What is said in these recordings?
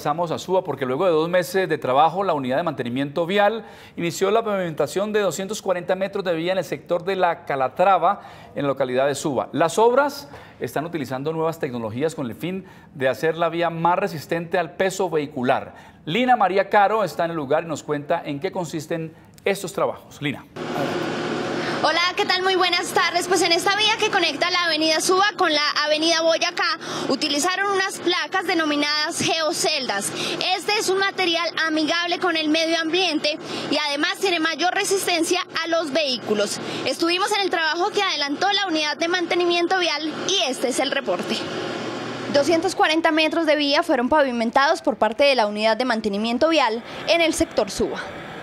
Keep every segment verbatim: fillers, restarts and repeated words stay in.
Pasamos a Suba porque luego de dos meses de trabajo, la unidad de mantenimiento vial inició la pavimentación de doscientos cuarenta metros de vía en el sector de la Calatrava, en la localidad de Suba. Las obras están utilizando nuevas tecnologías con el fin de hacer la vía más resistente al peso vehicular. Lina María Caro está en el lugar y nos cuenta en qué consisten estos trabajos. Lina. Hola, ¿qué tal? Muy buenas tardes. Pues en esta vía que conecta la avenida Suba con la avenida Boyacá, utilizaron unas placas denominadas geoceldas. Este es un material amigable con el medio ambiente y además tiene mayor resistencia a los vehículos. Estuvimos en el trabajo que adelantó la unidad de mantenimiento vial y este es el reporte. doscientos cuarenta metros de vía fueron pavimentados por parte de la unidad de mantenimiento vial en el sector Suba.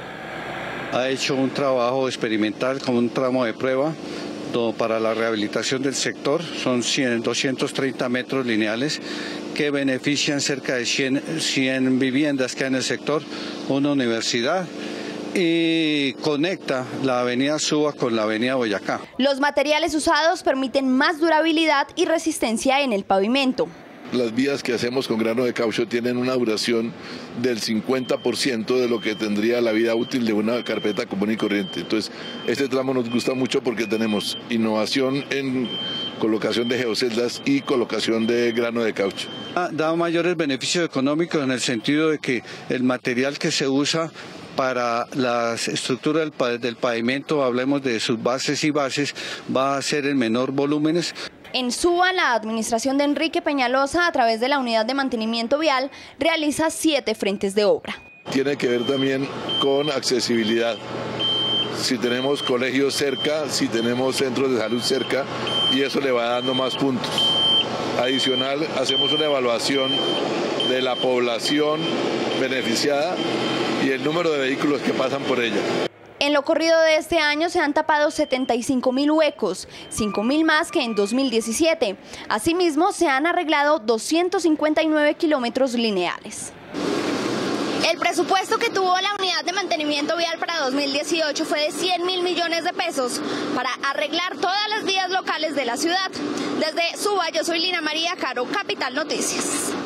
Ha hecho un trabajo experimental con un tramo de prueba para la rehabilitación del sector. Son cien, doscientos treinta metros lineales que benefician cerca de cien, cien viviendas que hay en el sector, una universidad, y conecta la avenida Suba con la avenida Boyacá. Los materiales usados permiten más durabilidad y resistencia en el pavimento. Las vías que hacemos con grano de caucho tienen una duración del cincuenta por ciento de lo que tendría la vida útil de una carpeta común y corriente. Entonces, este tramo nos gusta mucho porque tenemos innovación en colocación de geoceldas y colocación de grano de caucho. Da mayores beneficios económicos en el sentido de que el material que se usa para la estructura del, del pavimento, hablemos de sus bases y bases, va a ser en menor volúmenes. En Suba, la administración de Enrique Peñalosa, a través de la unidad de mantenimiento vial, realiza siete frentes de obra. Tiene que ver también con accesibilidad. Si tenemos colegios cerca, si tenemos centros de salud cerca, y eso le va dando más puntos. Adicional, hacemos una evaluación de la población beneficiada y el número de vehículos que pasan por ella. En lo corrido de este año se han tapado setenta y cinco mil huecos, cinco mil más que en dos mil diecisiete. Asimismo, se han arreglado doscientos cincuenta y nueve kilómetros lineales. El presupuesto que tuvo la unidad de mantenimiento vial para dos mil dieciocho fue de cien mil millones de pesos para arreglar todas las vías locales de la ciudad. Desde Suba, yo soy Lina María Caro, Capital Noticias.